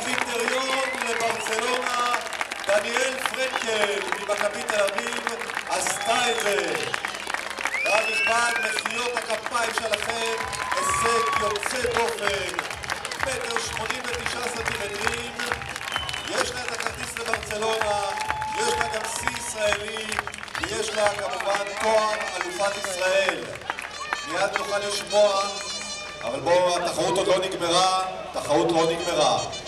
הקריטריון לברצלונה, דניאל פרנקל ממכבי תל אביב עשתה את זה. קהל נכבד, מחיאות הכפיים שלכם, הישג יוצא דופן, 1.89 סנטימטרים. יש לה את הכרטיס לברצלונה, יש לה גם שיא ישראלי, ויש לה כמובן תואר אלופת ישראל. מיד נוכל לשמוע, אבל בואו, התחרות עוד לא נגמרה, התחרות לא נגמרה.